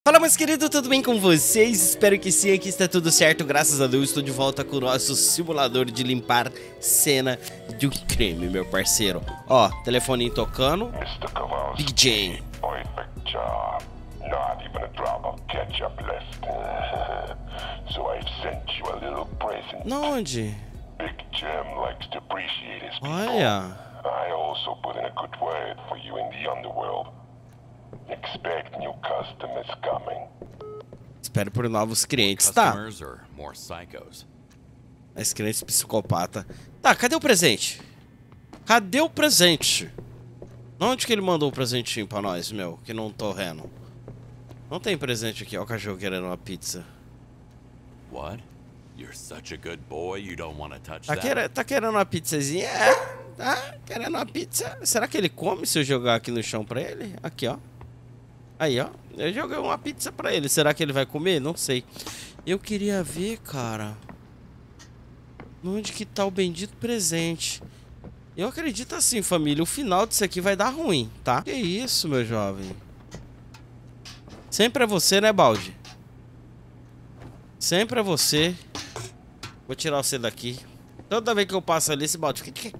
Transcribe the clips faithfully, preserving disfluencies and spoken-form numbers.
Fala, meus queridos, tudo bem com vocês? Espero que sim, aqui está tudo certo, graças a Deus. Estou de volta com o nosso simulador de limpar cena de um crime, meu parceiro. Ó, telefoninho tocando. Big J. Perfect job. Not even a drop of ketchup left. So I've sent you a little present. Onde? Big Jim likes to appreciate his people. Olha. I also put in a good word for you in the underworld. Expect new customers coming. Espero por novos clientes, tá? Psychos. Mais clientes psicopata. Tá, cadê o presente? Cadê o presente? Onde que ele mandou o presentinho pra nós, meu? Que não tô vendo. Não tem presente aqui, ó, o cachorro querendo uma pizza. What? You're such a good boy, you don't want to touch Tá, that. quer, tá querendo uma pizzazinha? É, tá querendo uma pizza. Será que ele come se eu jogar aqui no chão pra ele? Aqui, ó. Aí, ó. Eu joguei uma pizza pra ele. Será que ele vai comer? Não sei. Eu queria ver, cara, onde que tá o bendito presente. Eu acredito assim, família. O final disso aqui vai dar ruim, tá? Que isso, meu jovem. Sempre é você, né, Baldi? Sempre é você. Vou tirar você daqui. Toda vez que eu passo ali, esse Baldi fica...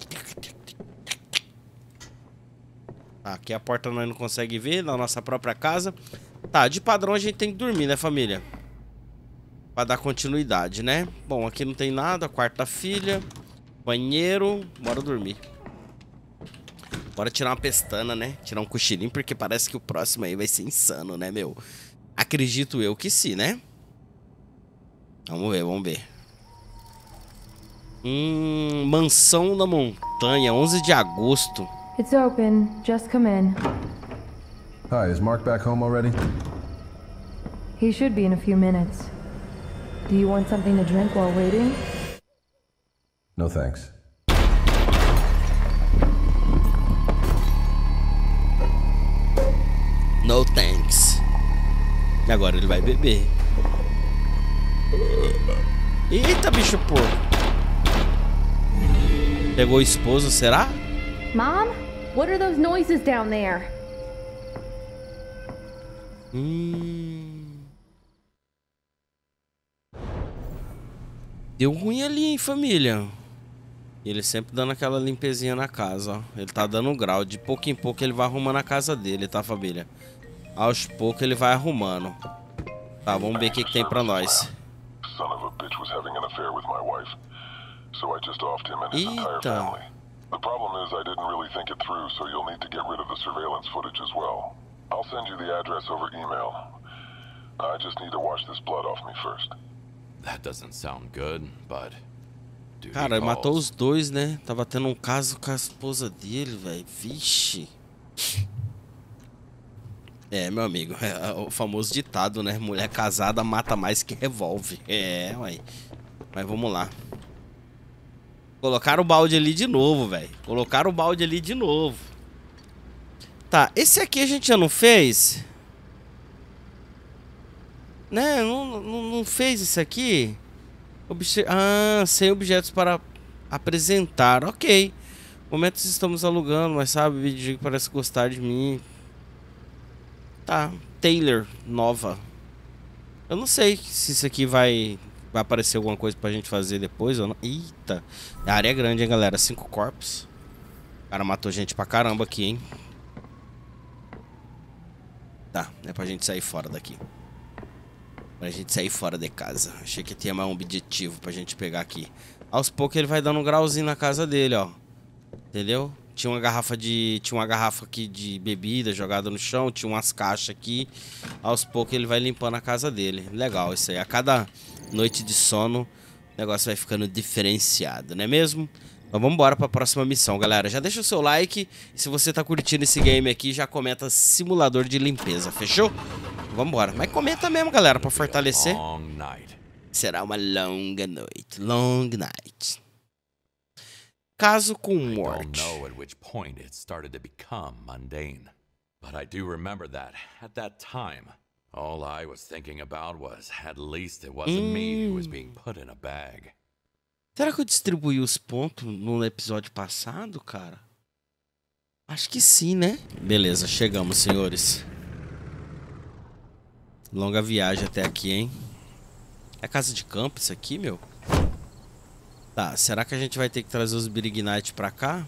Aqui a porta nós não consegue ver, na nossa própria casa. Tá, de padrão a gente tem que dormir, né, família? Pra dar continuidade, né? Bom, aqui não tem nada, quarto da filha, banheiro, bora dormir. Bora tirar uma pestana, né? Tirar um cochilinho, porque parece que o próximo aí vai ser insano, né, meu? Acredito eu que sim, né? Vamos ver, vamos ver. Hum, Mansão da Montanha, onze de agosto. It's open. Just come in. Hi, is Mark back home already? He should be in a few minutes. Do you want something to drink while waiting? No thanks. No thanks. E agora ele vai beber. Eita, bicho porco. Pegou o esposo, será? Mom? What are those noises down there? Hum. Deu ruim ali, hein, família. E ele sempre dando aquela limpezinha na casa, ó. Ele tá dando um grau. De pouco em pouco ele vai arrumando a casa dele, tá, família? Aos poucos ele vai arrumando. Tá, vamos ver o que, que tem pra nós. Son of a bitch was having an affair with my wife. So I just offed him and his entire Eita. family. The problem is I didn't really think it through, so you'll need to get rid of the surveillance footage as well. I'll send you the address over email. I just need to wash this blood off me first. That doesn't sound good, but... duty Cara, ele matou calls. os dois, né? Tava tendo um caso com a esposa dele, velho. Vixe. É, meu amigo, é o famoso ditado, né? Mulher casada mata mais que revólver. É, ué. Mas vamos lá. Colocaram o balde ali de novo, velho. Colocaram o balde ali de novo. Tá, esse aqui a gente já não fez? Né, não, não, não fez isso aqui? Obje... Ah, sem objetos para apresentar. Ok. Momentos estamos alugando, mas sabe, o vídeo parece gostar de mim. Tá, Taylor, nova. Eu não sei se isso aqui vai... Vai aparecer alguma coisa pra gente fazer depois ou não. Eita. A área é grande, hein, galera. Cinco corpos. O cara matou gente pra caramba aqui, hein. Tá, é pra gente sair fora daqui. Pra gente sair fora de casa. Achei que tinha mais um objetivo pra gente pegar aqui. Aos poucos ele vai dando um grauzinho na casa dele, ó. Entendeu? Tinha uma garrafa de... Tinha uma garrafa aqui de bebida jogada no chão. Tinha umas caixas aqui. Aos poucos ele vai limpando a casa dele. Legal isso aí. A cada noite de sono, o negócio vai ficando diferenciado, não é mesmo? Então vamos embora para a próxima missão, galera. Já deixa o seu like. E se você tá curtindo esse game aqui, já comenta simulador de limpeza, fechou? Vamos embora. Mas comenta mesmo, galera, para fortalecer. Long night. Será uma longa noite. Long night. Caso com I don't morte. know at which point it started to become mundane. But I do remember that, at that time, all I was thinking about was, at least it wasn't me who was being put in a bag. Será que eu distribuí os pontos no episódio passado, cara? Acho que sim, né? Beleza, chegamos, senhores. Longa viagem até aqui, hein? É casa de campo isso aqui, meu? Tá, será que a gente vai ter que trazer os Berignite pra cá?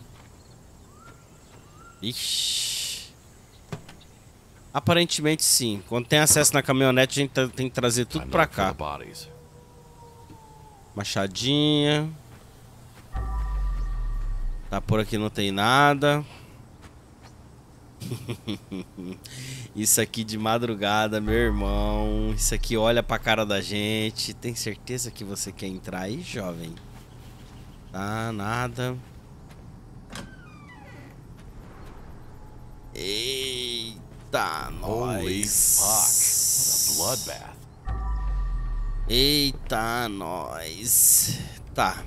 Ixi. Aparentemente sim. Quando tem acesso na caminhonete, a gente tem que trazer tudo pra cá. Machadinha. Tá, por aqui não tem nada. Isso aqui de madrugada, meu irmão. Isso aqui olha pra cara da gente. Tem certeza que você quer entrar aí, jovem? Tá, nada. Eita, nós. Bloodbath. Eita, nós. Tá.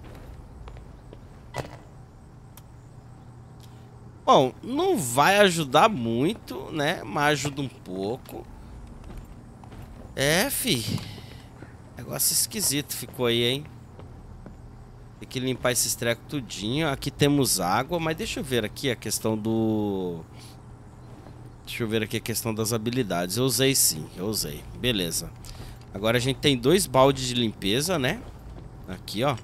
Bom, não vai ajudar muito, né? Mas ajuda um pouco. É, fi. Negócio esquisito ficou aí, hein? Tem que limpar esses trecos tudinho. Aqui temos água, mas deixa eu ver aqui a questão do... Deixa eu ver aqui a questão das habilidades. Eu usei sim, eu usei. Beleza. Agora a gente tem dois baldes de limpeza, né? Aqui, ó.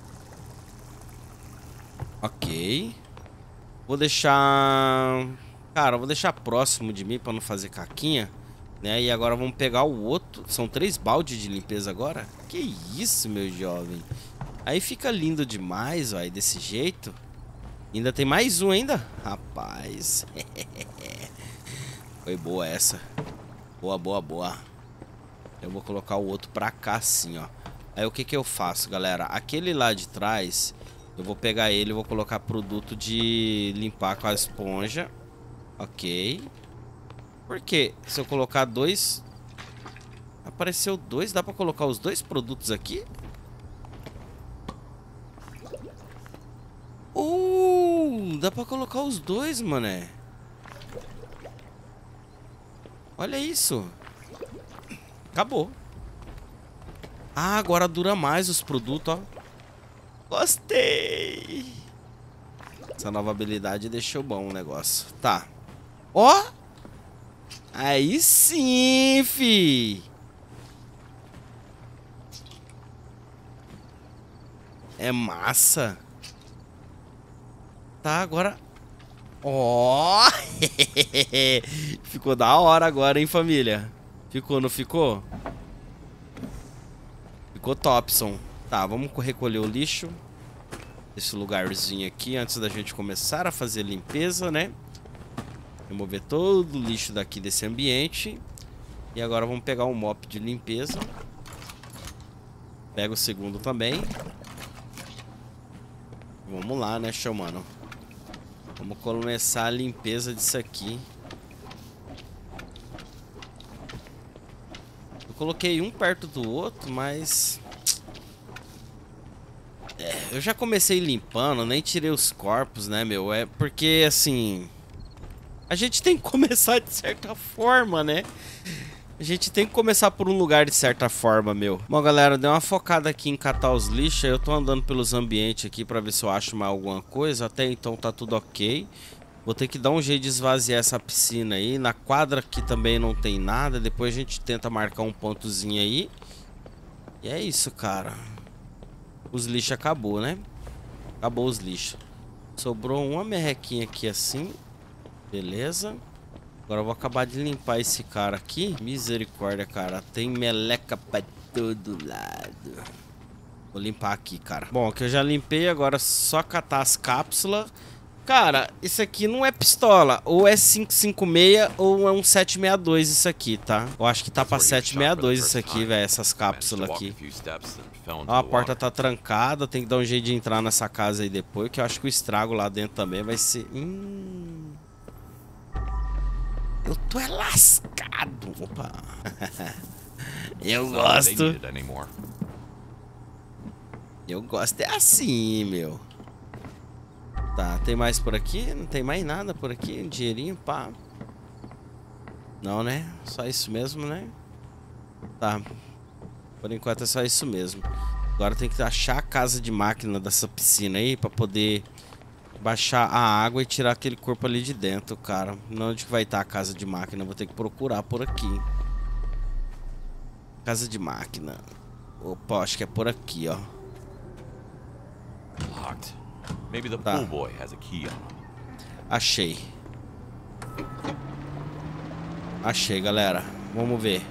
Ok. Vou deixar... Cara, eu vou deixar próximo de mim pra não fazer caquinha, né? E agora vamos pegar o outro. São três baldes de limpeza agora? Que isso, meu jovem. Aí fica lindo demais, ó, desse jeito. Ainda tem mais um ainda? Rapaz. Foi boa essa. Boa, boa, boa. Eu vou colocar o outro pra cá assim, ó. Aí o que que eu faço, galera? Aquele lá de trás... Eu vou pegar ele e vou colocar produto de limpar com a esponja. Ok. Por quê? Se eu colocar dois... Apareceu dois. Dá pra colocar os dois produtos aqui? Uh, dá pra colocar os dois, mané. Olha isso. Acabou. Ah, agora dura mais os produtos, ó. Gostei. Essa nova habilidade deixou bom o negócio. Tá. Ó. Aí sim, fi. É massa. Tá, agora... Ó. Ficou da hora agora, hein, família? Ficou, não ficou? Ficou topson. Tá, vamos recolher o lixo desse lugarzinho aqui antes da gente começar a fazer limpeza, né? Remover todo o lixo daqui desse ambiente. E agora vamos pegar um mop de limpeza. Pega o segundo também. Vamos lá, né, chamando? Vamos começar a limpeza disso aqui. Eu coloquei um perto do outro, mas... É, eu já comecei limpando, nem tirei os corpos, né, meu? É porque, assim... A gente tem que começar de certa forma, né? A gente tem que começar por um lugar de certa forma, meu. Bom, galera, dei uma focada aqui em catar os lixos. Eu tô andando pelos ambientes aqui pra ver se eu acho mais alguma coisa. Até então tá tudo ok. Vou ter que dar um jeito de esvaziar essa piscina aí. Na quadra aqui também não tem nada. Depois a gente tenta marcar um pontozinho aí. E é isso, cara. Os lixos acabou, né? Acabou os lixos. Sobrou uma merrequinha aqui assim. Beleza. Agora eu vou acabar de limpar esse cara aqui. Misericórdia, cara. Tem meleca pra todo lado. Vou limpar aqui, cara. Bom, aqui eu já limpei. Agora é só catar as cápsulas. Cara, isso aqui não é pistola. Ou é cinco cinco seis ou é um sete seis dois isso aqui, tá? Eu acho que tá pra sete seis dois isso aqui, velho. Essas cápsulas aqui. Ó, a porta tá trancada. Tem que dar um jeito de entrar nessa casa aí depois. Que eu acho que o estrago lá dentro também vai ser... Hum... Eu tô é lascado. Opa. Eu gosto. Eu gosto é assim, meu. Tá, tem mais por aqui? Não tem mais nada por aqui? Um dinheirinho, pá. Não, né? Só isso mesmo, né? Tá. Por enquanto é só isso mesmo. Agora tem que achar a casa de máquina dessa piscina aí pra poder baixar a água e tirar aquele corpo ali de dentro, cara. Onde que vai estar a casa de máquina? Vou ter que procurar por aqui. Casa de máquina. Opa, acho que é por aqui, ó. Locked. Maybe the Tá. pool boy has a key on him. Achei. Achei, galera. Vamos ver.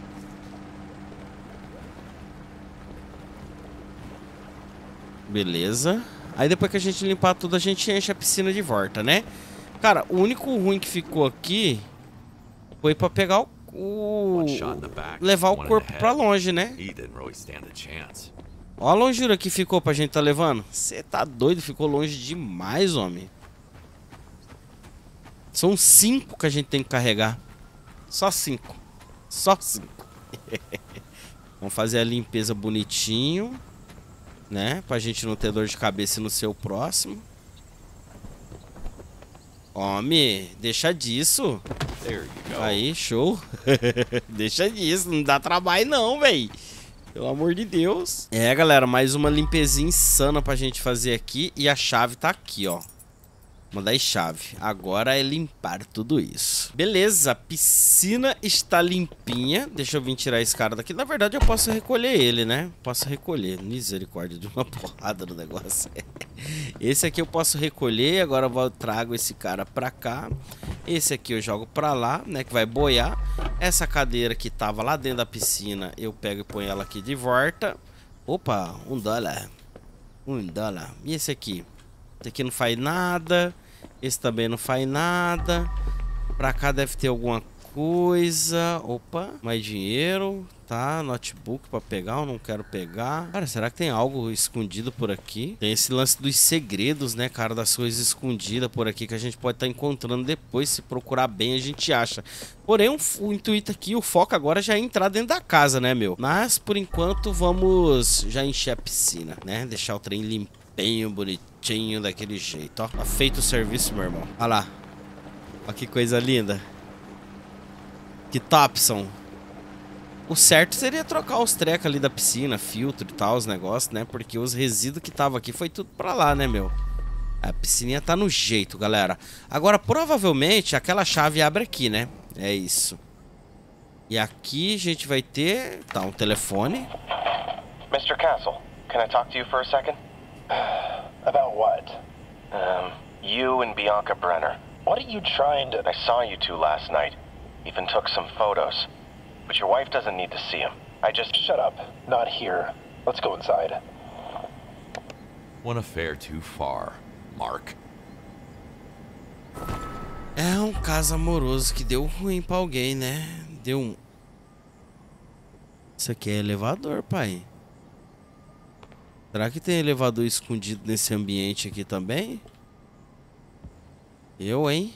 Beleza. Aí depois que a gente limpar tudo, a gente enche a piscina de volta, né? Cara, o único ruim que ficou aqui foi pra pegar o... o... One shot in the back, levar o one in corpo the pra head. longe, né? He didn't really stand a chance. Ó a longura que ficou pra gente tá levando. Você tá doido? Ficou longe demais, homem. São cinco que a gente tem que carregar. Só cinco. Só cinco. Vamos fazer a limpeza bonitinho, né? Pra gente não ter dor de cabeça no seu próximo. Homem, deixa disso. There you go. Aí, show. Deixa disso, não dá trabalho não, véi. Pelo amor de Deus. É, galera, mais uma limpezinha insana pra gente fazer aqui. E a chave tá aqui, ó. Mandar a chave. Agora é limpar tudo isso. Beleza, a piscina está limpinha. Deixa eu vir tirar esse cara daqui. Na verdade, eu posso recolher ele, né? Posso recolher. Misericórdia de uma porrada no negócio. Esse aqui eu posso recolher. Agora eu trago esse cara pra cá. Esse aqui eu jogo pra lá, né? Que vai boiar. Essa cadeira que tava lá dentro da piscina, eu pego e ponho ela aqui de volta. Opa, um dólar. Um dólar. E esse aqui? Esse aqui não faz nada. Esse também não faz nada. Pra cá deve ter alguma coisa. Opa, mais dinheiro. Tá, notebook pra pegar, eu não quero pegar. Cara, será que tem algo escondido por aqui? Tem esse lance dos segredos, né, cara? Das coisas escondidas por aqui que a gente pode estar encontrando depois. Se procurar bem, a gente acha. Porém, o, o intuito aqui, o foco agora já é entrar dentro da casa, né, meu? Mas, por enquanto, vamos já encher a piscina, né? Deixar o trem limpinho, bonitinho, daquele jeito, ó. Tá feito o serviço, meu irmão. Olha lá. Olha que coisa linda. Que Topson. O certo seria trocar os trecos ali da piscina, filtro e tal, os negócios, né? Porque os resíduos que tava aqui foi tudo pra lá, né, meu? A piscininha tá no jeito, galera. Agora, provavelmente, aquela chave abre aqui, né? É isso. E aqui a gente vai ter... Tá, um telefone. mister Castle, can I talk to you for a second? About what? Um, you and Bianca Brenner. What are you trying to... I saw you two last night. Even took some photos. But your wife doesn't need to see him. I just... Shut up. Not here. Let's go inside. One affair too far, Mark. É um caso amoroso que deu ruim pra alguém, né? Deu um... Isso aqui é elevador, pai. Será que tem elevador escondido nesse ambiente aqui também? Eu, hein?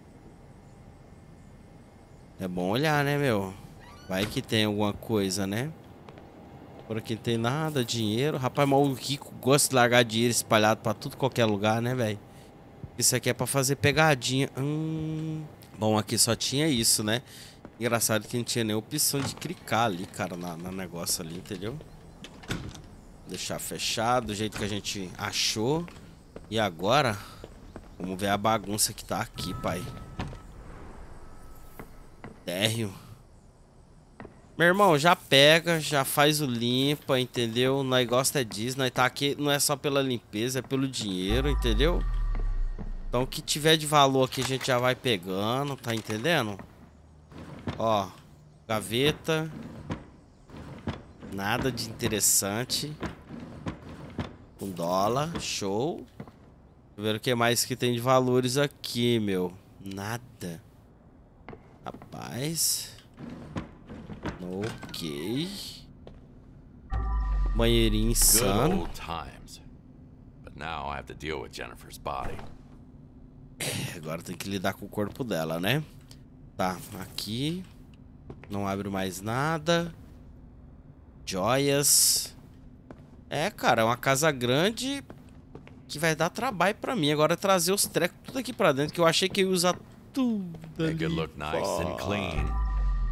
É bom olhar, né, meu? Vai que tem alguma coisa, né? Por aqui não tem nada, dinheiro. Rapaz, mas o rico gosta de largar dinheiro espalhado pra tudo qualquer lugar, né, velho? Isso aqui é pra fazer pegadinha. Hum... Bom, aqui só tinha isso, né? Engraçado que não tinha nem opção de clicar ali, cara, na, na negócio ali, entendeu? Deixar fechado, do jeito que a gente achou. E agora, vamos ver a bagunça que tá aqui, pai. Térreo. Meu irmão, já pega, já faz o limpa, entendeu? Nós gosta disso, nós tá aqui, não é só pela limpeza, é pelo dinheiro, entendeu? Então o que tiver de valor aqui a gente já vai pegando, tá entendendo? Ó, gaveta. Nada de interessante. Um dólar, show. Deixa eu ver o que mais que tem de valores aqui, meu. Nada. Rapaz... Ok. Banheirinho Good insano. old times. But now I have to deal with Jennifer's body. Agora tem que lidar com o corpo dela, né? Tá, aqui. Não abre mais nada. Joias. É, cara, é uma casa grande que vai dar trabalho pra mim. Agora trazer os trecos tudo aqui pra dentro, que eu achei que eu ia usar tudo ali. Make it look nice and clean.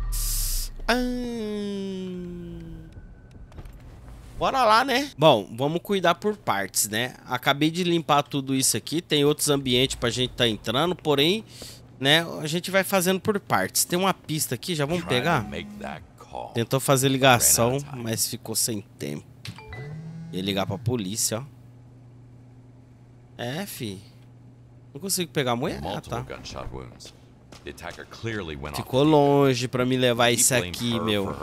Hum... Bora lá, né? Bom, vamos cuidar por partes, né? Acabei de limpar tudo isso aqui. Tem outros ambientes pra gente tá entrando. Porém, né, a gente vai fazendo por partes. Tem uma pista aqui, já vamos pegar? call. Tentou fazer ligação, mas ficou sem tempo. Ia ligar pra polícia, ó. É, fi. Não consigo pegar a mulher, ah, tá. Ficou longe pra me levar isso aqui, meu.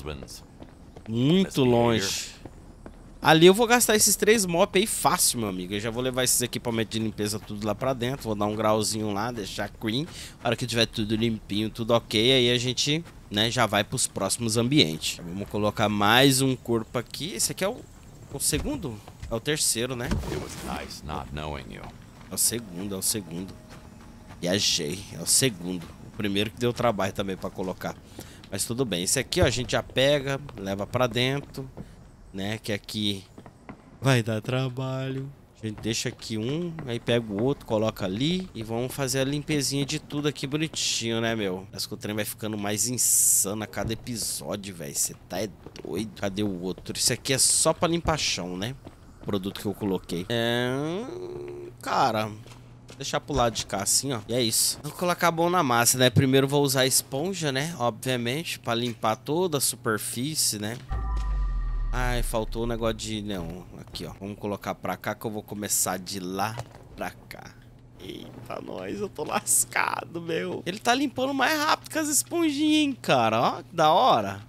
Muito longe. Ali eu vou gastar esses três mop aí fácil, meu amigo. Eu já vou levar esses equipamentos de limpeza tudo lá pra dentro. Vou dar um grauzinho lá, deixar clean. Na hora que tiver tudo limpinho, tudo ok, aí a gente, né, já vai pros próximos ambientes. Vamos colocar mais um corpo aqui. Esse aqui é o, o segundo? É o terceiro, né? É o segundo, é o segundo. Viajei, é o segundo. O primeiro que deu trabalho também pra colocar. Mas tudo bem. Esse aqui, ó, a gente já pega, leva pra dentro, né? Que aqui vai dar trabalho. A gente deixa aqui um, aí pega o outro, coloca ali. E vamos fazer a limpezinha de tudo aqui bonitinho, né, meu? Acho que o trem vai ficando mais insano a cada episódio, velho. Você tá é doido. Cadê o outro? Esse aqui é só pra limpar chão, né? O produto que eu coloquei. É... Cara... Deixar pro lado de cá assim, ó. E é isso. Vou colocar a mão na massa, né? Primeiro vou usar a esponja, né? Obviamente, pra limpar toda a superfície, né? Ai, faltou o negócio de... Não, aqui, ó. Vamos colocar pra cá que eu vou começar de lá pra cá. Eita, nós, eu tô lascado, meu. Ele tá limpando mais rápido que as esponjinhas, hein, cara. Ó, que da hora.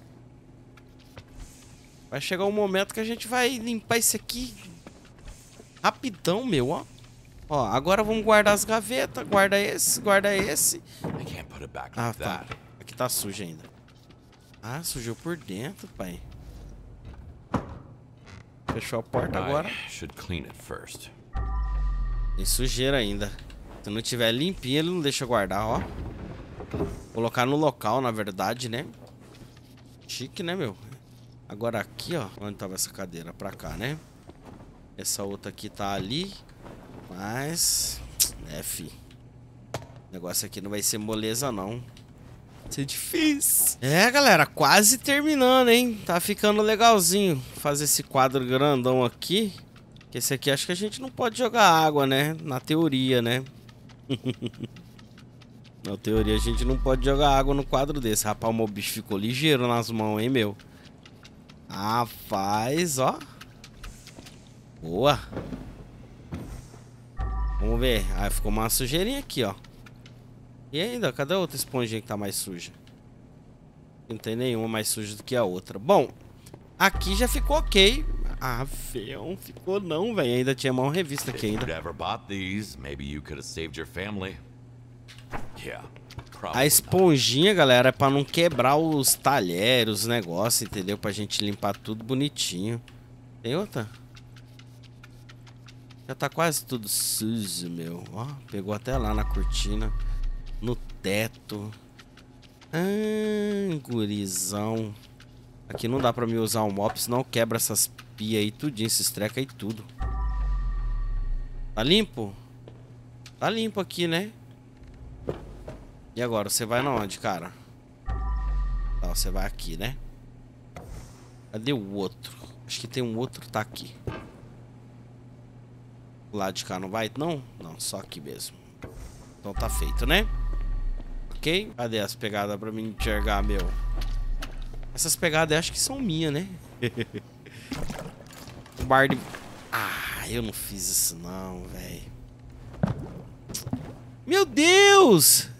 Vai chegar um momento que a gente vai limpar isso aqui rapidão, meu, ó. Ó, agora vamos guardar as gavetas. Guarda esse, guarda esse. Ah, tá. Aqui tá sujo ainda. Ah, sujou por dentro, pai. Fechou a porta agora. Tem sujeira ainda. Se não tiver limpinho, ele não deixa guardar, ó. Colocar no local, na verdade, né? Chique, né, meu? Agora aqui, ó. Onde tava essa cadeira? Pra cá, né? Essa outra aqui tá ali. Mas... É, fi. O negócio aqui não vai ser moleza, não. Vai ser difícil. É, galera. Quase terminando, hein? Tá ficando legalzinho. Fazer esse quadro grandão aqui. Que esse aqui acho que a gente não pode jogar água, né? Na teoria, né? Na teoria a gente não pode jogar água no quadro desse. Rapaz, o meu bicho ficou ligeiro nas mãos, hein, meu? Rapaz, ó. Boa. Vamos ver. Ah, ficou uma sujeirinha aqui, ó. E ainda, cadê a outra esponjinha que tá mais suja? Não tem nenhuma mais suja do que a outra. Bom, aqui já ficou ok. Ah, feio, ficou não, velho. Ainda tinha mão revista aqui ainda. A esponjinha, galera, é pra não quebrar os talheres, os negócios, entendeu? Pra gente limpar tudo bonitinho. Tem outra? Já tá quase tudo sujo, meu. Ó, pegou até lá na cortina. No teto. Ah, gurizão. Aqui não dá pra me usar um mop, senão quebra essas pias aí tudinho, esses trecos aí tudo. Tá limpo? Tá limpo aqui, né? E agora, você vai na onde, cara? Tá, você vai aqui, né? Cadê o outro? Acho que tem um outro que tá aqui. Do lado de cá não vai? Não? Não, só aqui mesmo. Então tá feito, né? Ok? Cadê as pegadas pra mim enxergar, meu? Essas pegadas eu acho que são minhas, né? O bar de... Ah, eu não fiz isso não, velho. Meu Deus!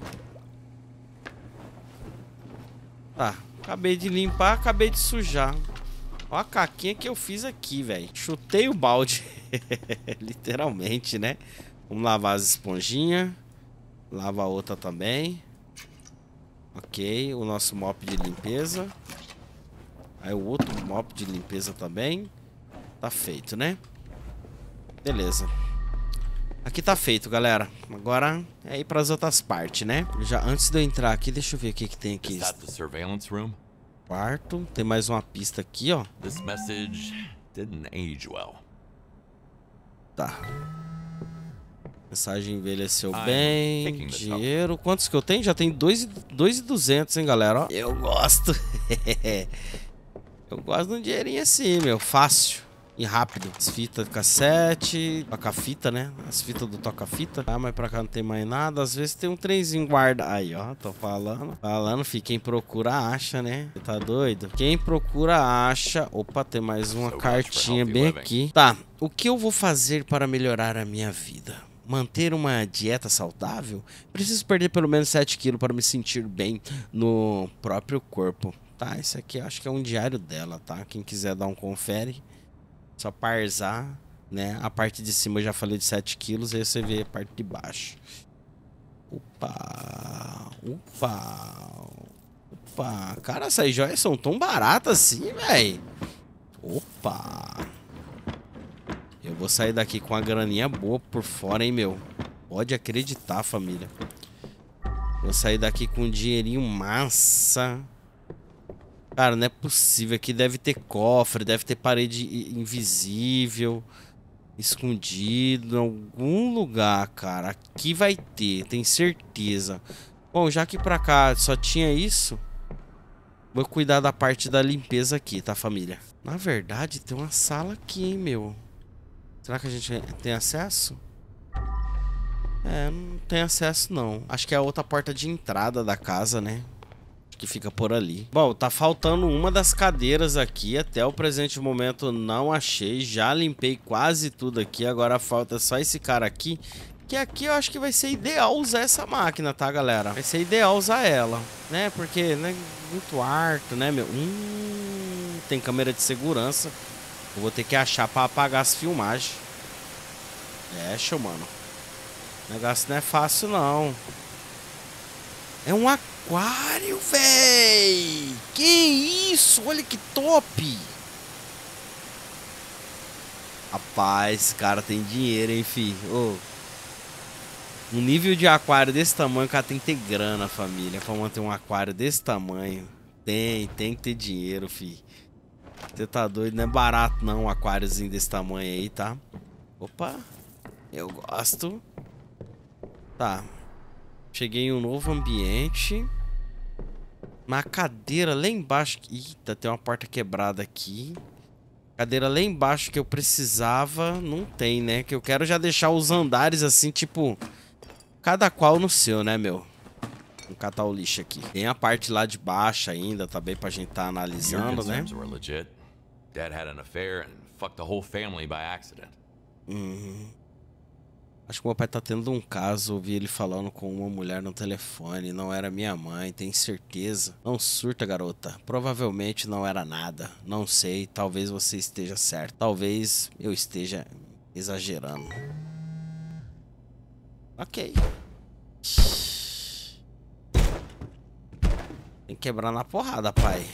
Tá, acabei de limpar, acabei de sujar. Ó a caquinha que eu fiz aqui, velho. Chutei o balde. Literalmente, né? Vamos lavar as esponjinhas. Lava a outra também. Ok, o nosso mop de limpeza. Aí o outro mop de limpeza também. Tá feito, né? Beleza. Aqui tá feito, galera. Agora é ir pras outras partes, né? Já antes de eu entrar aqui, deixa eu ver o que que tem aqui. Quarto. Tem mais uma pista aqui, ó. This message didn't age well. Tá. Mensagem envelheceu bem. Dinheiro. Quantos que eu tenho? Já tem dois mil e duzentos, hein, galera? Ó, eu gosto. Eu gosto de um dinheirinho assim, meu. Fácil. E rápido. As fitas de cassete. Toca-fita, né? As fitas do toca-fita. Ah, mas pra cá não tem mais nada. Às vezes tem um trenzinho guarda. Aí, ó. Tô falando. Falando, fi. Quem procura, acha, né? Você tá doido? Quem procura, acha. Opa, tem mais uma cartinha bem aqui. Tá. O que eu vou fazer para melhorar a minha vida? Manter uma dieta saudável? Preciso perder pelo menos sete quilos para me sentir bem no próprio corpo. Tá, esse aqui eu acho que é um diário dela, tá? Quem quiser dar um confere. Só parsar, né? A parte de cima eu já falei de sete quilos, aí você vê a parte de baixo. Opa! Opa! Opa! Cara, essas joias são tão baratas assim, velho. Opa! Eu vou sair daqui com uma graninha boa por fora, hein, meu? Pode acreditar, família. Vou sair daqui com um dinheirinho massa. Cara, não é possível. Aqui deve ter cofre, deve ter parede invisível, escondido em algum lugar, cara. Aqui vai ter, tenho certeza. Bom, já que pra cá só tinha isso, vou cuidar da parte da limpeza aqui, tá, família? Na verdade, tem uma sala aqui, hein, meu? Será que a gente tem acesso? É, não tem acesso, não. Acho que é a outra porta de entrada da casa, né? Que fica por ali. Bom, tá faltando uma das cadeiras aqui. Até o presente momento não achei. Já limpei quase tudo aqui. Agora falta só esse cara aqui. Que aqui eu acho que vai ser ideal usar essa máquina, tá, galera? Vai ser ideal usar ela, né? Porque, né, muito harto, né, meu? Hum, tem câmera de segurança. Eu vou ter que achar pra apagar as filmagens. É, show, mano. O negócio não é fácil, não. É um aquário, véi! Que isso? Olha que top! Rapaz, esse cara tem dinheiro, hein, fi? Oh. Um nível de aquário desse tamanho, o cara tem que ter grana, família. Pra manter um aquário desse tamanho. Tem, tem que ter dinheiro, fi. Você tá doido? Não é barato, não, um aquáriozinho desse tamanho aí, tá? Opa! Eu gosto. Tá. Cheguei em um novo ambiente. Uma cadeira lá embaixo. Eita, tem uma porta quebrada aqui. Cadeira lá embaixo que eu precisava. Não tem, né? Que eu quero já deixar os andares assim, tipo... Cada qual no seu, né, meu? Vou catar o lixo aqui. Tem a parte lá de baixo ainda, também pra gente tá analisando, né? Dad had an affair and fucked the whole family by accident. Uhum. Acho que o meu pai tá tendo um caso. Ouvi ele falando com uma mulher no telefone. Não era minha mãe, tem certeza? Não surta, garota. Provavelmente não era nada. Não sei, talvez você esteja certo. Talvez eu esteja exagerando. Ok. Tem que quebrar na porrada, pai.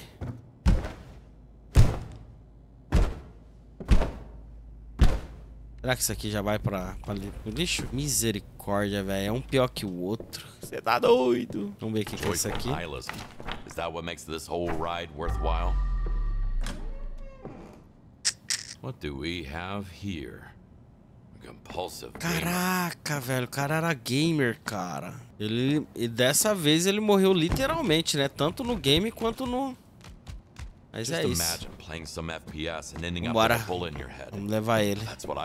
Será que isso aqui já vai pra, pra pro lixo? Misericórdia, velho. É um pior que o outro. Você tá doido. Vamos ver o que, que é isso aqui. Is that what makes this whole ride worthwhile? What do we have here? A compulsive Caraca, velho. O cara era gamer, cara. Ele, e dessa vez ele morreu literalmente, né? Tanto no game quanto no... Mas é isso. Bora. Vamos levar ele.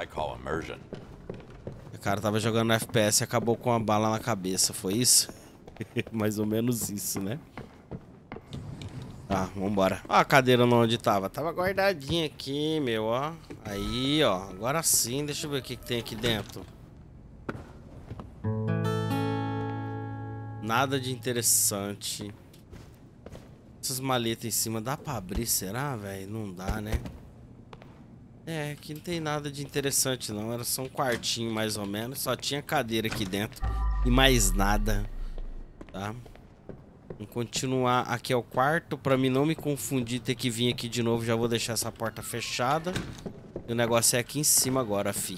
O cara tava jogando F P S e acabou com uma bala na cabeça, foi isso? Mais ou menos isso, né? Tá, vambora. Ó a cadeira onde tava. Tava guardadinha aqui, meu, ó. Aí, ó. Agora sim, deixa eu ver o que, que tem aqui dentro. Nada de interessante. Essas maletas em cima, dá pra abrir, será, velho? Não dá, né? É, aqui não tem nada de interessante, não. Era só um quartinho, mais ou menos. Só tinha cadeira aqui dentro e mais nada, tá? Vamos continuar. Aqui é o quarto. Pra mim não me confundir, ter que vir aqui de novo, já vou deixar essa porta fechada. E o negócio é aqui em cima agora, fi.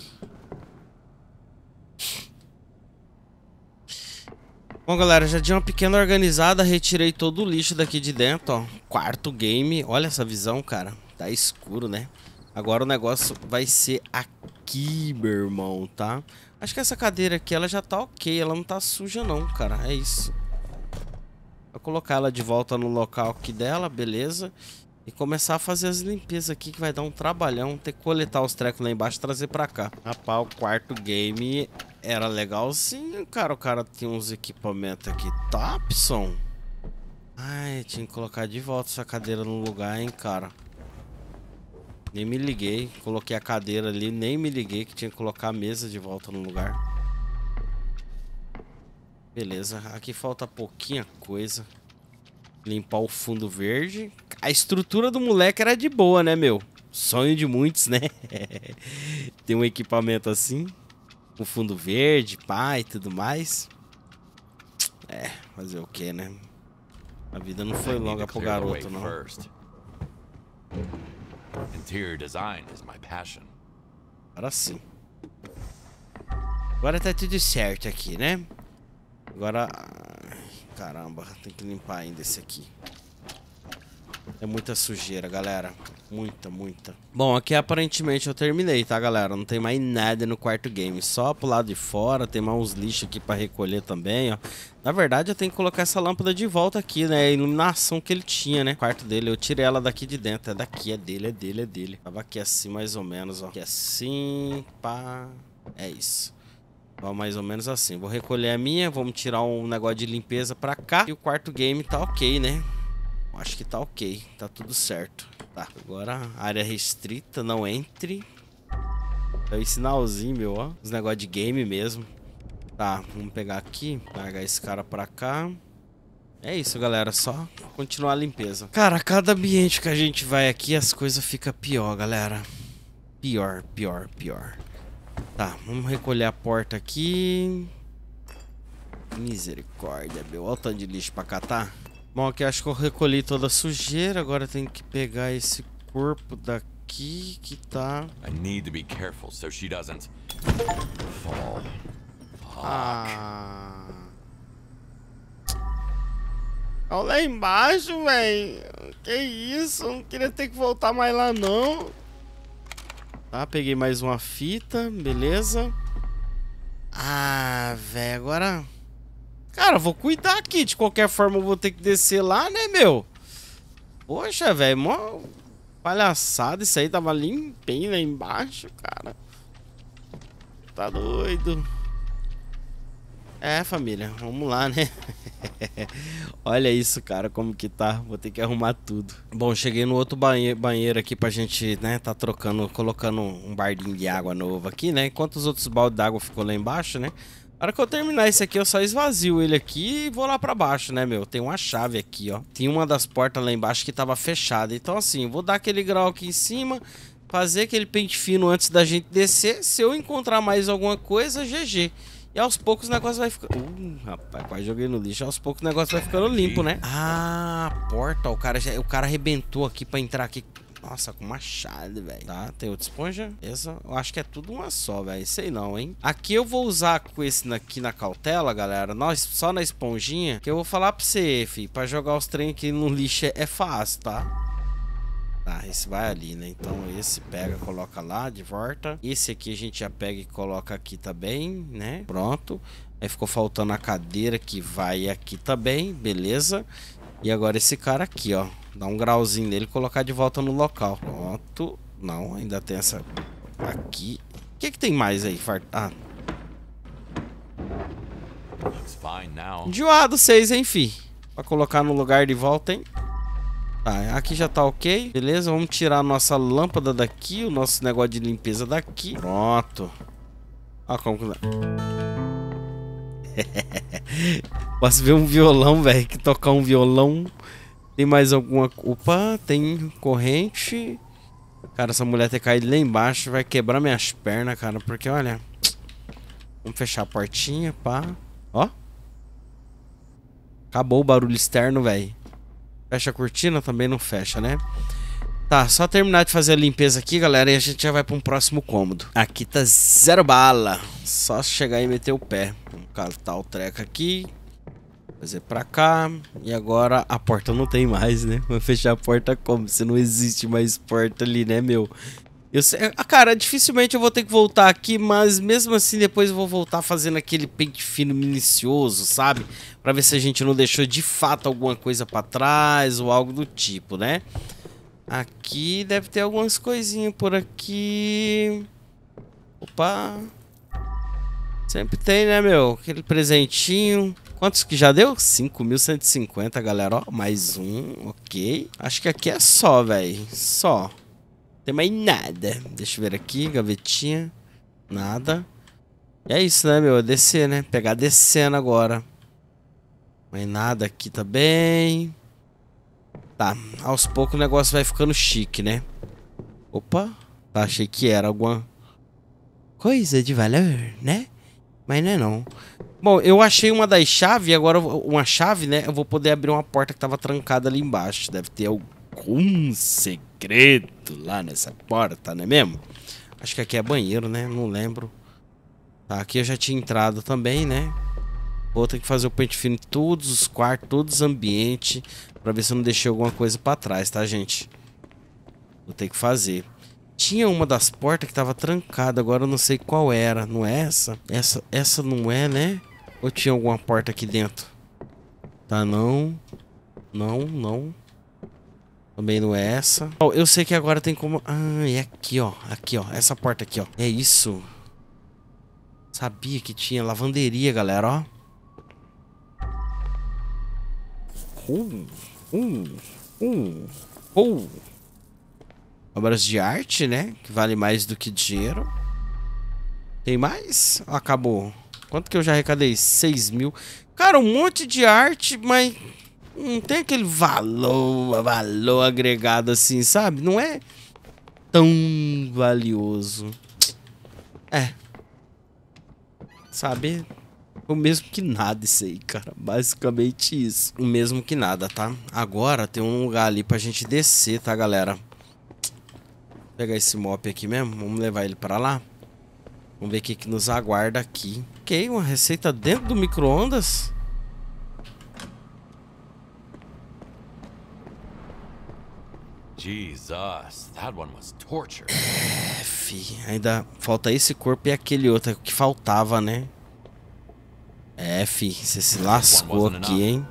Bom, galera, já dei uma pequena organizada, retirei todo o lixo daqui de dentro, ó. Quarto game, olha essa visão, cara. Tá escuro, né? Agora o negócio vai ser aqui, meu irmão, tá? Acho que essa cadeira aqui, ela já tá ok, ela não tá suja não, cara, é isso. Vou colocar ela de volta no local aqui dela, beleza. E começar a fazer as limpezas aqui, que vai dar um trabalhão. Ter que coletar os trecos lá embaixo e trazer pra cá. Rapaz, o quarto game era legalzinho, cara. O cara tinha uns equipamentos aqui. Topson. Ai, tinha que colocar de volta essa cadeira no lugar, hein, cara. Nem me liguei. Coloquei a cadeira ali, nem me liguei que tinha que colocar a mesa de volta no lugar. Beleza, aqui falta pouquinha coisa. Limpar o fundo verde. A estrutura do moleque era de boa, né, meu? Sonho de muitos, né? Tem um equipamento assim. O fundo verde, pá e tudo mais. É, fazer o que, né? A vida não foi longa pro garoto, não. Interior design is my passion. Agora sim. Agora tá tudo certo aqui, né? Agora... Caramba, tem que limpar ainda esse aqui. É muita sujeira, galera. Muita, muita. Bom, aqui aparentemente eu terminei, tá, galera? Não tem mais nada no quarto game. Só pro lado de fora. Tem mais uns lixos aqui pra recolher também, ó. Na verdade, eu tenho que colocar essa lâmpada de volta aqui, né? A iluminação que ele tinha, né? O quarto dele. Eu tirei ela daqui de dentro. É daqui, é dele, é dele, é dele. Tava aqui assim, mais ou menos, ó. Aqui assim, pá. É isso. Ó, mais ou menos assim. Vou recolher a minha. Vamos tirar um negócio de limpeza pra cá. E o quarto game tá ok, né? Acho que tá ok. Tá tudo certo. Tá. Agora, área restrita. Não entre. É o sinalzinho, meu, ó. Os negócios de game mesmo. Tá. Vamos pegar aqui. Largar esse cara pra cá. É isso, galera. Só continuar a limpeza. Cara, cada ambiente que a gente vai aqui, as coisas ficam pior, galera. Pior, pior, pior. Tá, vamos recolher a porta aqui. Misericórdia, meu. Olha o tanto de lixo pra catar. Bom, aqui acho que eu recolhi toda a sujeira. Agora tem que pegar esse corpo daqui que tá... I need to be careful so she doesn't fall. Ah... Olha lá embaixo, velho. Que isso? Não queria ter que voltar mais lá, não. Tá, peguei mais uma fita, beleza. Ah, velho, agora... Cara, vou cuidar aqui. De qualquer forma, eu vou ter que descer lá, né, meu? Poxa, velho, mó palhaçada. Isso aí tava limpinho lá embaixo, cara. Tá doido. É, família, vamos lá, né? Olha isso, cara, como que tá. Vou ter que arrumar tudo. Bom, cheguei no outro banheiro, banheiro aqui pra gente, né, tá trocando, colocando um bardinho de água novo aqui, né? Enquanto os outros baldes d'água ficou lá embaixo, né? Na hora que eu terminar esse aqui, eu só esvazio ele aqui e vou lá pra baixo, né, meu? Tem uma chave aqui, ó. Tem uma das portas lá embaixo que tava fechada. Então, assim, vou dar aquele grau aqui em cima, fazer aquele pente fino antes da gente descer. Se eu encontrar mais alguma coisa, G G. E aos poucos o negócio vai ficando... Uh, rapaz, quase joguei no lixo. Aos poucos o negócio vai ficando limpo, né? Ah, a porta. O cara, já... o cara arrebentou aqui pra entrar aqui. Nossa, com machado, velho. Tá, tem outra esponja. Essa, eu acho que é tudo uma só, velho. Sei não, hein? Aqui eu vou usar com esse aqui na cautela, galera. Nós, só na esponjinha. Que eu vou falar pra você, filho. Pra jogar os trem aqui no lixo é, é fácil, tá? Tá, esse vai ali, né? Então esse pega, coloca lá de volta. Esse aqui a gente já pega e coloca aqui também, né? Pronto. Aí ficou faltando a cadeira que vai aqui também, beleza? E agora esse cara aqui, ó. Dá um grauzinho nele e colocar de volta no local. Pronto. Não, ainda tem essa aqui. O que que tem mais aí? Ah. Enjoado seis, hein, fi? Pra colocar no lugar de volta, hein? Tá, aqui já tá ok. Beleza, vamos tirar a nossa lâmpada daqui. O nosso negócio de limpeza daqui. Pronto. Olha como que... Posso ver um violão, velho. Que tocar um violão. Tem mais alguma... Opa, tem corrente. Cara, essa mulher ter caído lá embaixo vai quebrar minhas pernas, cara. Porque, olha... Vamos fechar a portinha, pá. Ó. Acabou o barulho externo, velho. Fecha a cortina, também não fecha, né? Tá, só terminar de fazer a limpeza aqui, galera, e a gente já vai para um próximo cômodo. Aqui tá zero bala. Só chegar e meter o pé. Vamos catar o treco aqui. Fazer pra cá. E agora a porta não tem mais, né? Vou fechar a porta como? Se não existe mais porta ali, né, meu? Eu sei... Cara, dificilmente eu vou ter que voltar aqui, mas mesmo assim depois eu vou voltar fazendo aquele pente fino minucioso, sabe? Pra ver se a gente não deixou de fato alguma coisa pra trás ou algo do tipo, né? Aqui deve ter algumas coisinhas por aqui. Opa. Sempre tem, né, meu? Aquele presentinho. Quantos que já deu? cinco mil cento e cinquenta, galera. Ó, mais um, ok. Acho que aqui é só, velho. Só. Tem mais nada. Deixa eu ver aqui, gavetinha. Nada. E é isso, né, meu? É descer, né? Pegar descendo agora. Mais nada aqui também. Tá, aos poucos o negócio vai ficando chique, né? Opa. Tá, achei que era alguma coisa de valor, né? Mas não é não. Bom, eu achei uma das chaves. Agora uma chave, né? Eu vou poder abrir uma porta que tava trancada ali embaixo. Deve ter algum segredo lá nessa porta, não é mesmo? Acho que aqui é banheiro, né? Não lembro. Tá, aqui eu já tinha entrado também, né? Vou ter que fazer o pente fino em todos os quartos, todos os ambientes, pra ver se eu não deixei alguma coisa pra trás, tá, gente? Vou ter que fazer. Tinha uma das portas que tava trancada, agora eu não sei qual era. Não é essa? Essa, essa não é, né? Ou tinha alguma porta aqui dentro? Tá, não. Não, não. Também não é essa. Oh, eu sei que agora tem como... Ah, é aqui, ó. Aqui, ó. Essa porta aqui, ó. É isso. Sabia que tinha lavanderia, galera, ó. Uh, uh, uh, uh. Obras de arte, né? Que vale mais do que dinheiro. Tem mais? Acabou. Quanto que eu já arrecadei? seis mil. Cara, um monte de arte, mas não tem aquele valor, valor agregado assim, sabe? Não é tão valioso. É. Sabe? O mesmo que nada isso aí, cara. Basicamente isso. O mesmo que nada, tá? Agora tem um lugar ali pra gente descer, tá, galera? Vou pegar esse mop aqui mesmo. Vamos levar ele pra lá. Vamos ver o que, que nos aguarda aqui. Ok, uma receita dentro do micro-ondas. Jesus, that one was torture. É, fi. Ainda falta esse corpo e aquele outro que faltava, né? É, fi, você se lascou aqui, hein?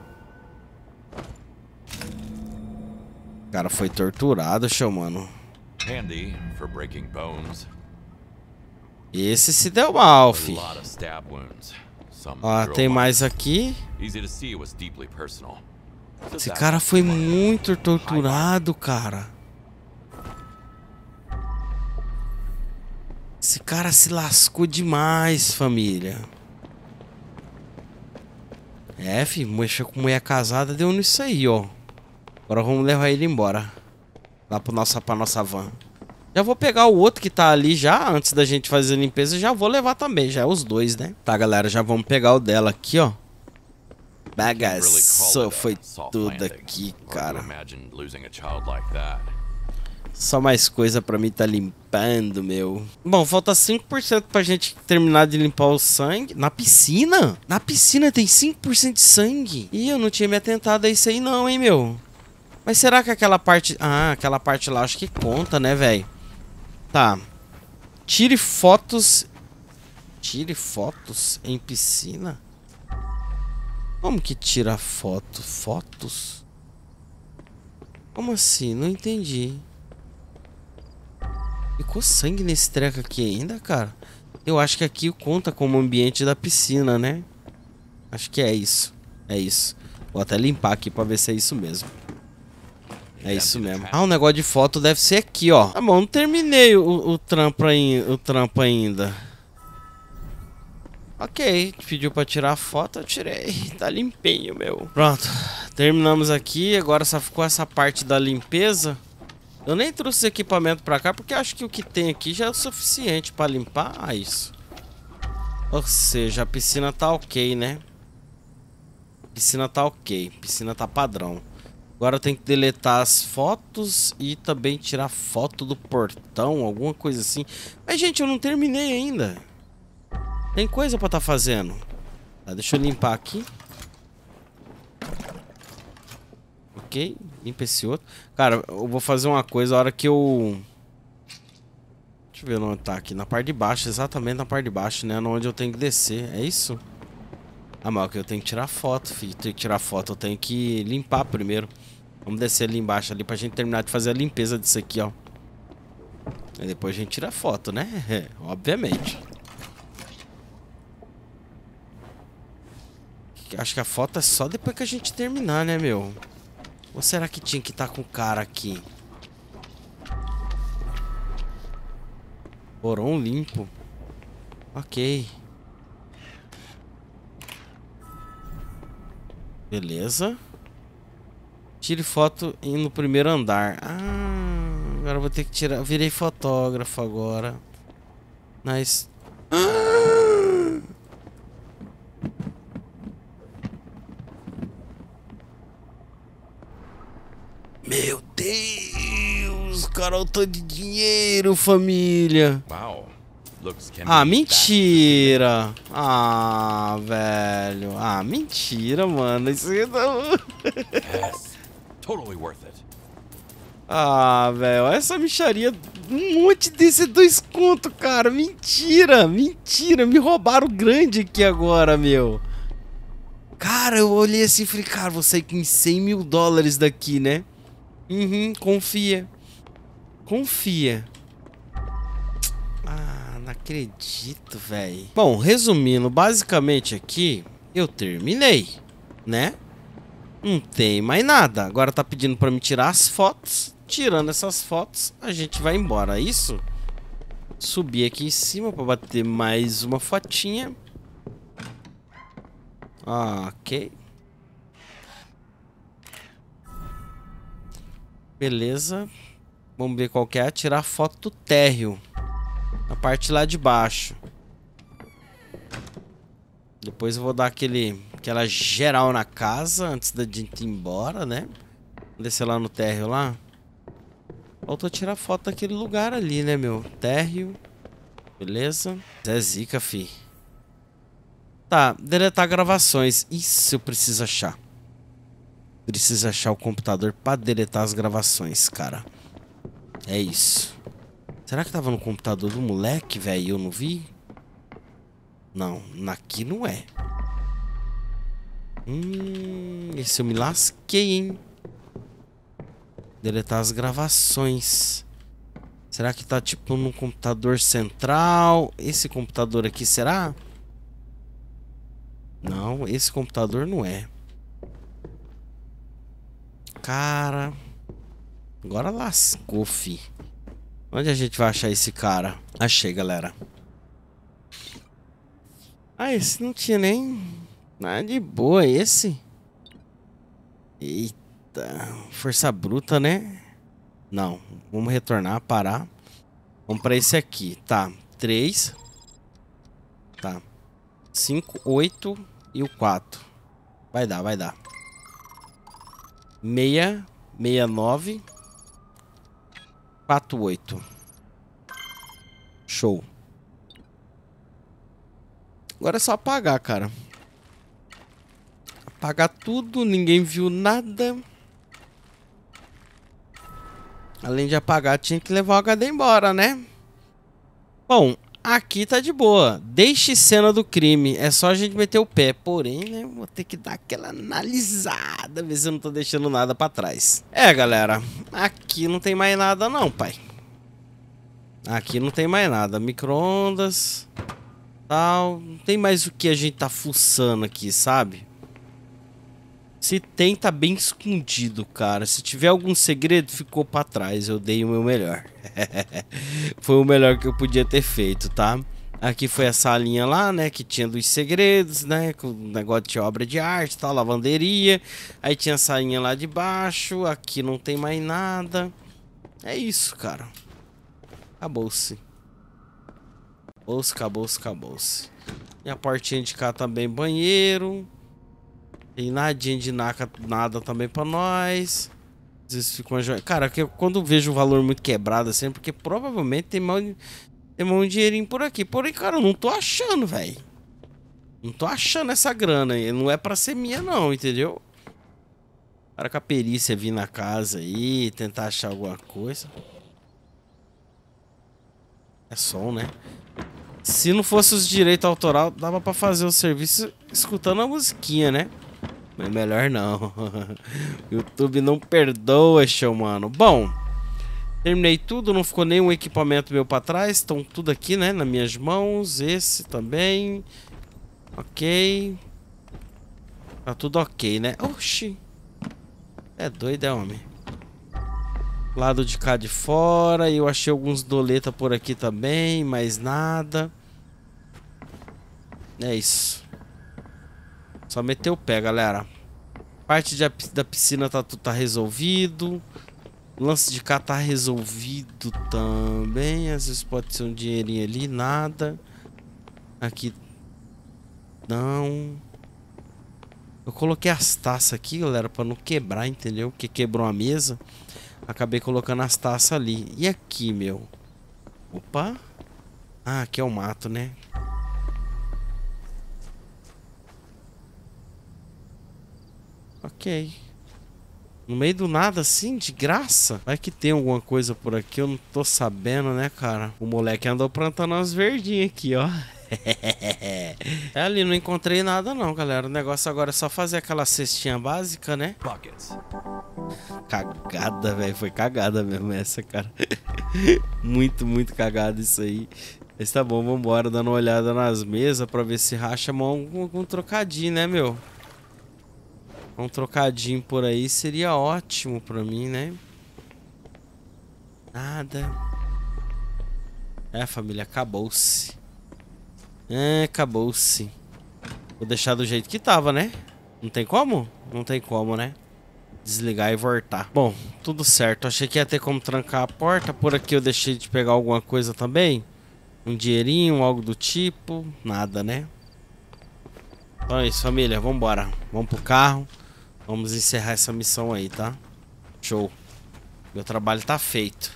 O cara foi torturado, show, mano. Handy for breaking bones. Esse se deu mal, A fi. lot of stab wounds. Some Ó, tem mais aqui. Easy to see it was deeply personal. Esse cara foi muito torturado, cara. Esse cara se lascou demais, família. É, filho, mexer com mulher casada deu nisso aí, ó. Agora vamos levar ele embora. Lá pro nossa, pra nossa van. Já vou pegar o outro que tá ali já, antes da gente fazer a limpeza. Já vou levar também, já é os dois, né? Tá, galera, já vamos pegar o dela aqui, ó. Bagaçou, foi tudo aqui, cara. Só mais coisa pra mim tá limpando, meu. Bom, falta cinco por cento pra gente terminar de limpar o sangue. Na piscina? Na piscina tem cinco por cento de sangue. Ih, eu não tinha me atentado a isso aí não, hein, meu. Mas será que aquela parte... Ah, aquela parte lá acho que conta, né, velho? Tá. Tire fotos... Tire fotos em piscina? Como que tira foto? Fotos? Como assim? Não entendi. Ficou sangue nesse treco aqui ainda, cara? Eu acho que aqui conta como ambiente da piscina, né? Acho que é isso. É isso. Vou até limpar aqui pra ver se é isso mesmo. É isso mesmo. Ah, o negócio de foto deve ser aqui, ó. Tá bom, não terminei o, o, trampo, aí, o trampo ainda. Ok, pediu pra tirar a foto, eu tirei. Tá limpinho, meu. Pronto, terminamos aqui. Agora só ficou essa parte da limpeza. Eu nem trouxe esse equipamento pra cá porque acho que o que tem aqui já é o suficiente pra limpar. Ah, isso. Ou seja, a piscina tá ok, né? A piscina tá ok. A piscina tá padrão. Agora eu tenho que deletar as fotos e também tirar foto do portão, alguma coisa assim. Mas, gente, eu não terminei ainda. Tem coisa pra tá fazendo. Tá, deixa eu limpar aqui. Ok, limpa esse outro. Cara, eu vou fazer uma coisa a hora que eu... Deixa eu ver onde tá aqui. Na parte de baixo, exatamente na parte de baixo, né? Onde eu tenho que descer, é isso? Ah, mas eu tenho que tirar foto, filho. Tenho que tirar foto, eu tenho que limpar primeiro. Vamos descer ali embaixo ali pra gente terminar de fazer a limpeza disso aqui, ó. E depois a gente tira foto, né? Obviamente. Acho que a foto é só depois que a gente terminar, né, meu? Ou será que tinha que estar com o cara aqui? Porão limpo. Ok. Beleza. Tire foto no primeiro andar. Ah, agora eu vou ter que tirar. Virei fotógrafo agora. Nice. Ah! Meu Deus, cara, o tanto de dinheiro, família. Wow. Looks can Ah, be mentira. Ah, velho. Ah, mentira, mano. Isso aí não... Yes. Totally worth it. Ah, velho. Essa micharia. Um monte desse dois conto, cara. Mentira, mentira. Me roubaram grande aqui agora, meu. Cara, eu olhei assim e falei, cara, vou sair com cem mil dólares daqui, né? Uhum, confia. Confia. Ah, não acredito, velho. Bom, resumindo, basicamente aqui, eu terminei, né? Não tem mais nada. Agora tá pedindo pra me tirar as fotos. Tirando essas fotos, a gente vai embora. Isso? Subir aqui em cima pra bater mais uma fotinha. Ok. Beleza. Vamos ver qual que é. Tirar foto do térreo. Na parte lá de baixo. Depois eu vou dar aquele, aquela geral na casa antes da gente ir embora, né? Descer lá no térreo lá. Faltou tirar foto daquele lugar ali, né, meu? Térreo. Beleza. Zé Zica, fi. Tá, deletar gravações. Isso eu preciso achar. Preciso achar o computador pra deletar as gravações, cara. É isso. Será que tava no computador do moleque, velho? E eu não vi? Não, aqui não é. Hum, esse eu me lasquei, hein? Deletar as gravações. Será que tá tipo no computador central? Esse computador aqui, será? Não, esse computador não é. Cara. Agora lascou, fi. Onde a gente vai achar esse cara? Achei, galera. Ah, esse não tinha nem nada de boa, esse. Eita. Força bruta, né? Não. Vamos retornar, parar. Vamos pra esse aqui. Tá. três. Tá. cinco, oito e o quatro. Vai dar, vai dar. seis, sessenta e nove. quatro, oito. Show. Agora é só apagar, cara. Apagar tudo, ninguém viu nada. Além de apagar, tinha que levar o H D embora, né? Bom, aqui tá de boa. Deixe cena do crime. É só a gente meter o pé. Porém, né? Vou ter que dar aquela analisada. Ver se eu não tô deixando nada pra trás. É, galera. Aqui não tem mais nada não, pai. Aqui não tem mais nada. Micro-ondas. Tal. Não tem mais o que a gente tá fuçando aqui, sabe? Se tem, tá bem escondido, cara. Se tiver algum segredo, ficou pra trás. Eu dei o meu melhor. Foi o melhor que eu podia ter feito, tá? Aqui foi a salinha lá, né? Que tinha dos segredos, né? Com o negócio de obra de arte, tal, lavanderia. Aí tinha a salinha lá de baixo. Aqui não tem mais nada. É isso, cara. Acabou-se. Acabou-se, acabou-se, acabou-se. E a portinha de cá também, banheiro. Tem nadinha de naca, nada também pra nós. Às vezes fica uma joia. Cara, que eu, quando eu vejo o valor muito quebrado assim, porque provavelmente tem mais, tem mais um dinheirinho por aqui. Porém, cara, eu não tô achando, velho. Não tô achando essa grana. Não é pra ser minha, não, entendeu? Para que a perícia vir na casa aí, tentar achar alguma coisa. É som, né? Se não fosse os direitos autorais, dava pra fazer o serviço escutando a musiquinha, né? Mas melhor não. YouTube não perdoa, show, mano. Bom, terminei tudo, não ficou nenhum equipamento meu pra trás. Estão tudo aqui, né, nas minhas mãos. Esse também. Ok. Tá tudo ok, né? Oxi. É doido, é, homem. Lado de cá de fora. E eu achei alguns doleta por aqui também. Mais nada. É isso. Só meter o pé, galera. Parte de, da piscina tá, tá resolvido. O lance de cá tá resolvido também. Às vezes pode ser um dinheirinho ali. Nada. Aqui. Não. Eu coloquei as taças aqui, galera, pra não quebrar, entendeu? Porque quebrou a mesa. Acabei colocando as taças ali. E aqui, meu? Opa. Ah, aqui é o mato, né? Ok. No meio do nada, assim, de graça. Vai que tem alguma coisa por aqui, eu não tô sabendo, né, cara? O moleque andou plantando umas verdinhas aqui, ó. É ali, não encontrei nada não, galera. O negócio agora é só fazer aquela cestinha básica, né? Buckets. Cagada, velho. Foi cagada mesmo essa, cara. Muito, muito cagada isso aí. Mas tá bom, vambora. Dando uma olhada nas mesas pra ver se racha um, um trocadinho, né, meu? Um trocadinho por aí seria ótimo pra mim, né? Nada. É, família, acabou-se. É, acabou-se. Vou deixar do jeito que tava, né? Não tem como? Não tem como, né? Desligar e voltar. Bom, tudo certo. Achei que ia ter como trancar a porta. Por aqui eu deixei de pegar alguma coisa também. Um dinheirinho, algo do tipo. Nada, né? Então é isso, família. Vambora. Vamos pro carro. Vamos encerrar essa missão aí, tá? Show. Meu trabalho tá feito.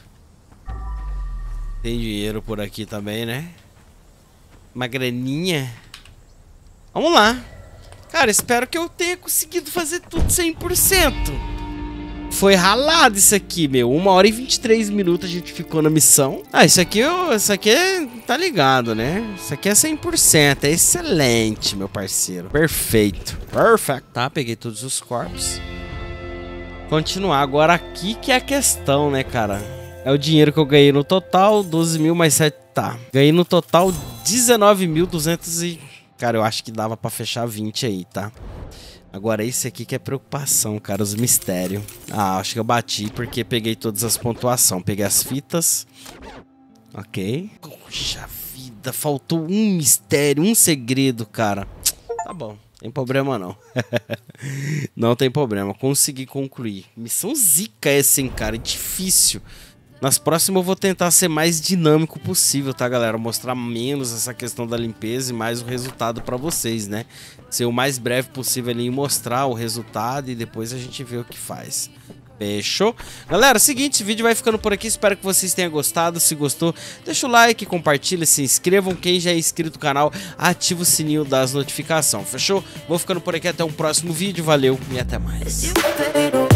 Tem dinheiro por aqui também, né? Uma graninha. Vamos lá. Cara, espero que eu tenha conseguido fazer tudo cem por cento. Foi ralado isso aqui, meu. Uma hora e vinte e três minutos a gente ficou na missão. Ah, isso aqui, isso aqui é... Tá ligado, né? Isso aqui é cem por cento. É excelente, meu parceiro. Perfeito. Perfect. Tá, peguei todos os corpos. Continuar. Agora aqui que é a questão, né, cara? É o dinheiro que eu ganhei no total. doze mil mais sete. Tá. Ganhei no total dezenove mil e duzentos e... Cara, eu acho que dava pra fechar vinte aí, tá? Agora esse aqui que é preocupação, cara, os mistérios. Ah, acho que eu bati porque peguei todas as pontuações. Peguei as fitas. Ok. Puxa vida, faltou um mistério, um segredo, cara. Tá bom, tem problema não. Não tem problema, consegui concluir. Missão zica essa, hein, cara, é difícil. Nas próximas eu vou tentar ser mais dinâmico possível, tá, galera? Mostrar menos essa questão da limpeza e mais o resultado pra vocês, né? Ser o mais breve possível ali em mostrar o resultado e depois a gente vê o que faz. Fechou? Galera, seguinte, esse vídeo vai ficando por aqui. Espero que vocês tenham gostado. Se gostou, deixa o like, compartilha, se inscrevam. Quem já é inscrito no canal, ativa o sininho das notificações. Fechou? Vou ficando por aqui até um próximo vídeo. Valeu e até mais.